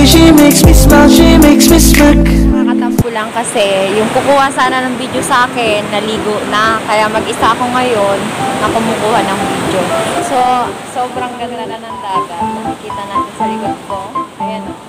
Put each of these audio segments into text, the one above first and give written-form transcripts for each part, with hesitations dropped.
she makes me smile, she makes me smirk. Nakatampo lang kasi yung kukuha sana ng video sa akin, naligo na. Kaya mag-isa ako ngayon na kumukuha ng video. So, sobrang ganda na ng dagat. Nakikita natin sa likod ko. Ayan o.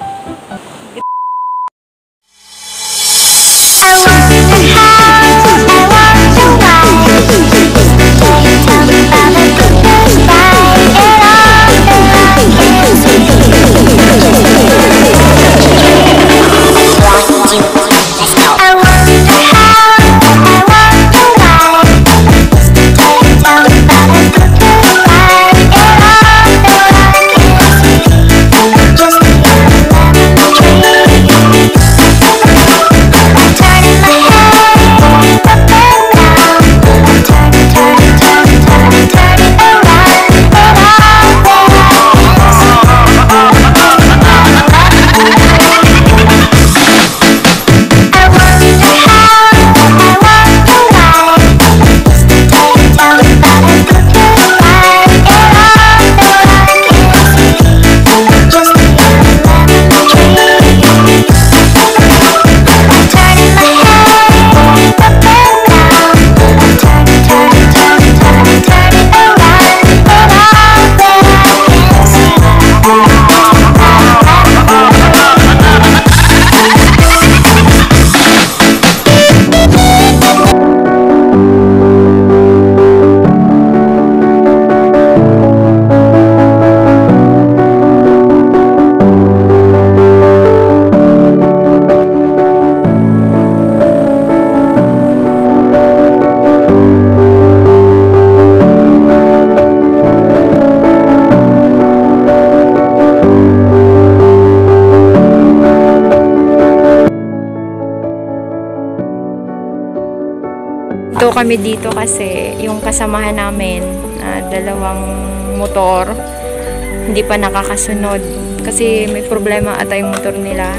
Ito kami dito kasi yung kasamahan namin, dalawang motor, hindi pa nakakasunod kasi may problema ata yung motor nila.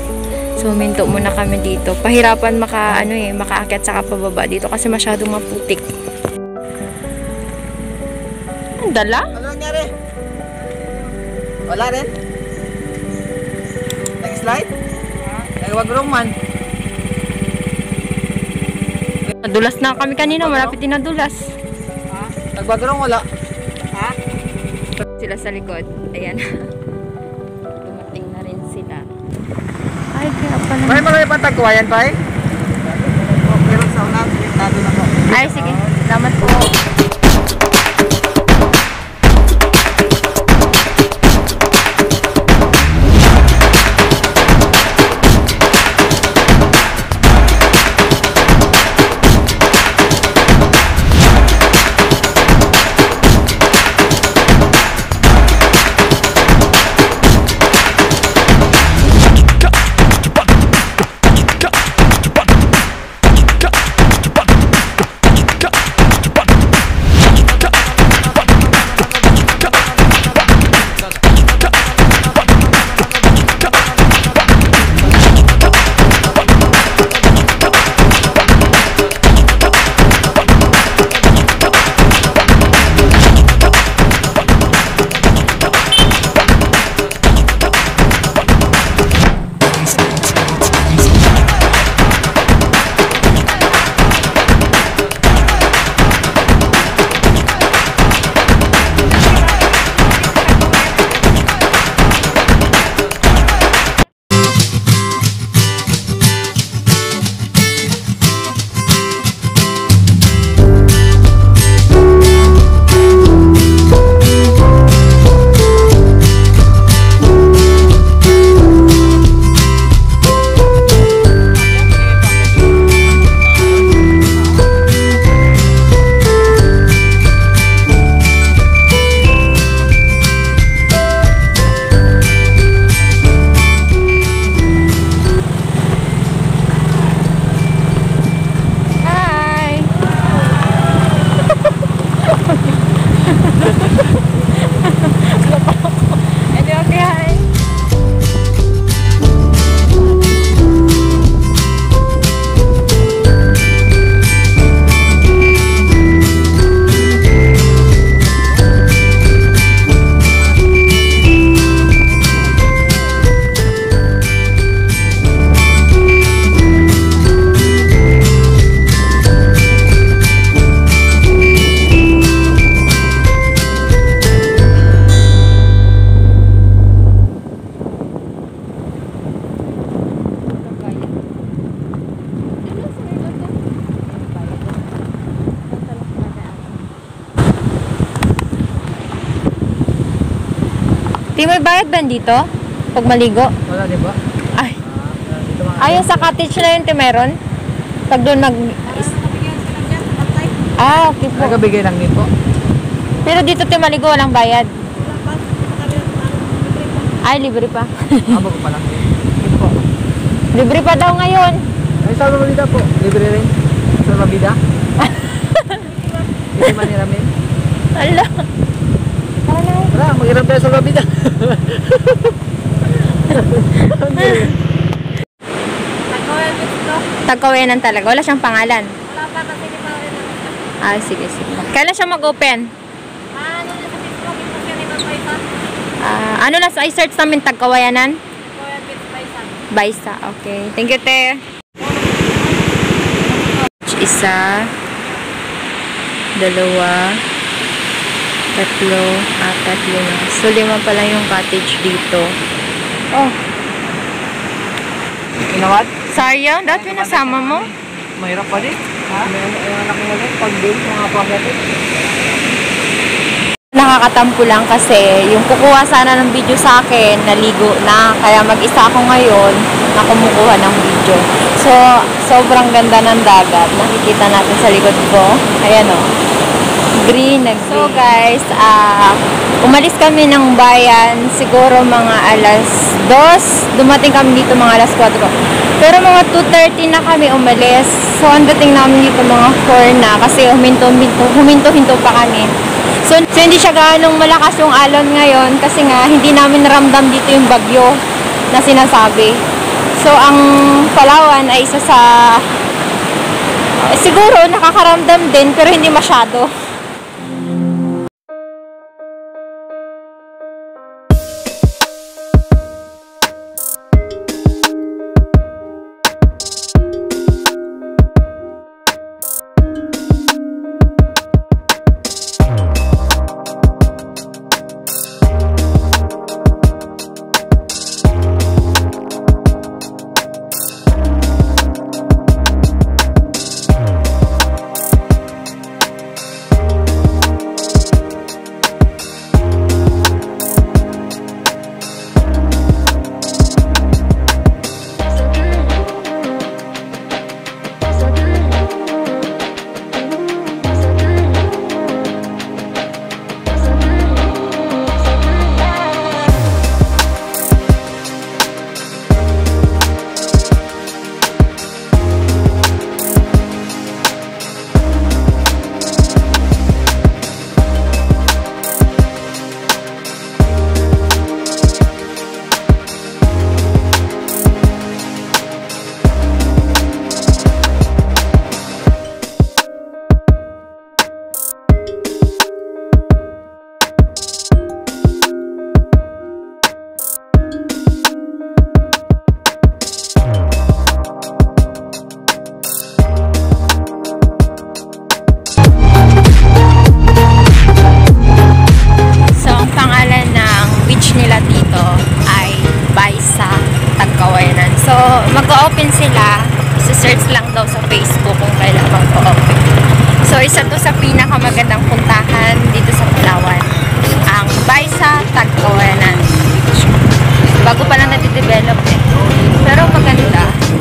So minto muna kami dito. Pahirapan makaakyat saka pababa dito kasi masyadong maputik. Ang dala? Ano nangyari? Wala rin? Nag-slide? Nagwag man. Nadulas na kami kanina, malapit din nadulas. Nagbagrong wala. Ha? Sila sa likod. Ayan. Dumating na rin sila. Ay, kaya pala. May marami pang tagkuhayan pa eh? Pero sa unang, nado na po. Ay, sige. Salamat po. may bayad ba dito? Pag maligo? Wala, di ba? Ay. Ayun sa cottage na yun, meron? Pag doon okay po. Nagabigay lang din po. Pero dito maligo, walang bayad. Ay, libre pa. Abo ko pa lang. Libre pa daw ngayon. Ay, sa Mabida po. Libre rin. Sa Mabida. Hindi man niramin. Ala. Wala, mag-irap tayo sa Mabida. Tagkawayanan talaga. Wala siyang pangalan. Wala pa kasi di pa rin. Sige. Kailan siya mag-open? Ano na sa Facebook, ito siya ni Baisa. Ano na sa i-search namin Tagkawayanan? Royal Kids Baisa. Baisa. Okay. Thank you, te. Isa, dalawa, tatlo, apat, lima. So, 5 pa lang yung cottage dito. Oh. Inawat? Sayang, dati nasama mo. Mahirap pa din. Ha? May anak mo ulit. Pag din, mga pagdating. Nakakatampo lang kasi yung kukuha sana ng video sa akin, naligo na. Kaya mag-isa ako ngayon na kumukuha ng video. So, sobrang ganda ng dagat. Nakikita natin sa likod ko. Ayan o. Green na green. So guys, umalis kami ng bayan siguro mga alas 2. Dumating kami dito mga alas 4. Pero mga 2:30 na kami umalis. So, ang dating namin dito mga 4 na kasi huminto-hinto pa kami. So, hindi siya ganong malakas yung alon ngayon kasi nga hindi namin ramdam dito yung bagyo na sinasabi. So, ang Palawan ay isa sa siguro nakakaramdam din pero hindi masyado. Mag-open sila. Search lang daw sa Facebook kung kailan mag-open. So, isa to sa pinakamagandang puntahan dito sa Palawan. Ang Baisa Tagkawayanan Beach. Bago pa lang nade-develop eh. Pero maganda.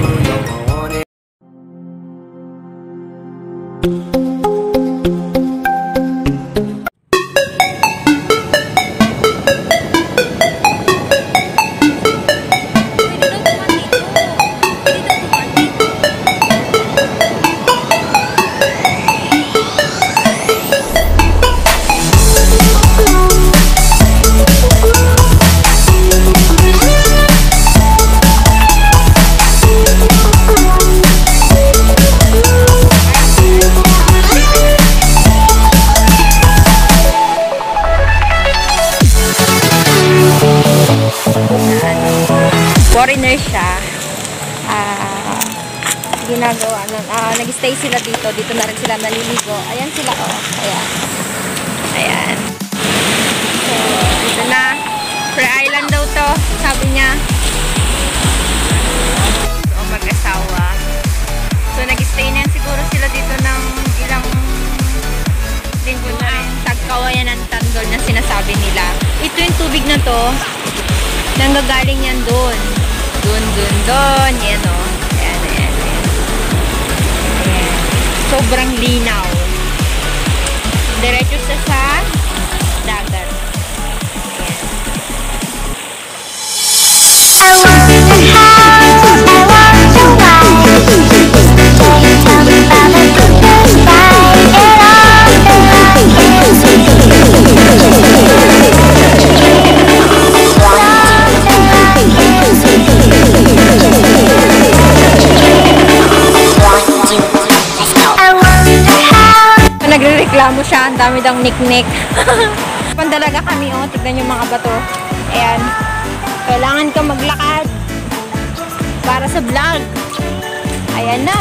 Foreigner siya. Ginagawa nun. Nag-stay sila dito. Dito na rin sila naliligo. Ayan sila, oh. Ayan. Ayan. So, dito na. Free island daw to. Sabi niya. So, mag-asawa. So, nag-stay na siguro sila dito ng ilang linggo na rin. Tagkawayanan triangle na sinasabi nila. Ito yung tubig na to, nanggagaling yan doon. Doon. Yan o. Ayan. Sobrang linaw. Diretso sa dagat. Nagre-reklamo siya, ang dami daw niknik. Pandalaga kami, oh, tignan yung mga bato. Ayan. Kailangan ka maglakad para sa vlog. Ayan na.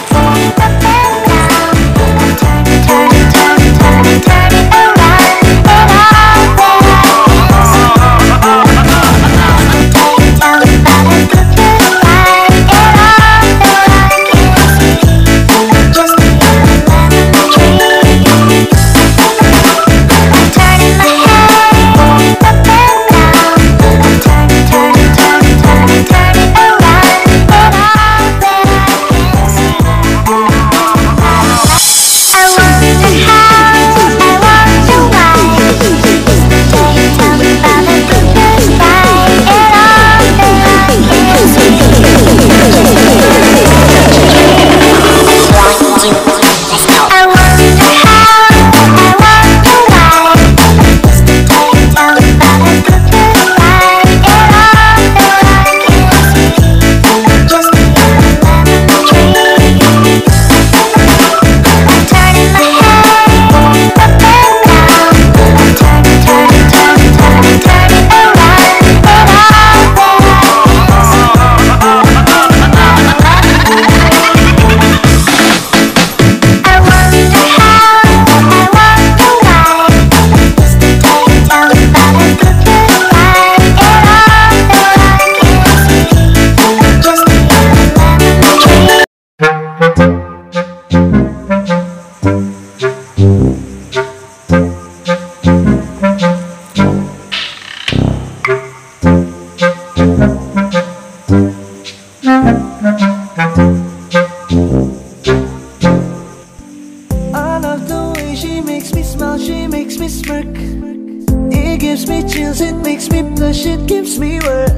I love the way she makes me smile, she makes me smirk. It gives me chills, it makes me blush, it gives me work.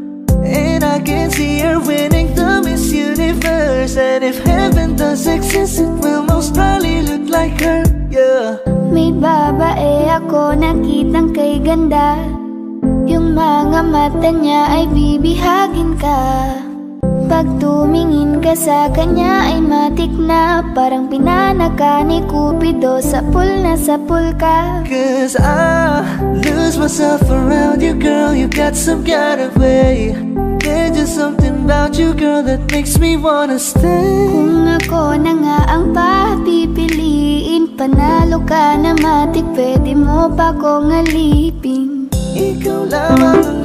And I can see her winning the Miss Universe. And if heaven does exist, it will most probably look like her, yeah. May babae ako nakitang kay ganda. Yung mga mata niya ay bibihagin ka. Pag tumingin ka sa kanya ay matik na. Parang pinanaka ni Cupido, sapul na sapul ka. Cause I lose myself around you, girl. You got some kind of way. There's just something about you, girl, that makes me wanna stay. Kung ako na nga ang papipiliin, panalo ka na matik, pwede mo pa kong alipin. Ikaw lamang ang